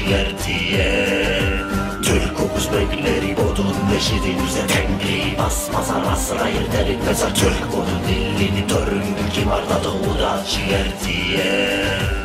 ciğer diye. Türk Özbekleri bodun neşidinize tengri basmasa nasıl hayır derin mesela Türk bunun dilini törün kim arda doğuda ciğer diye.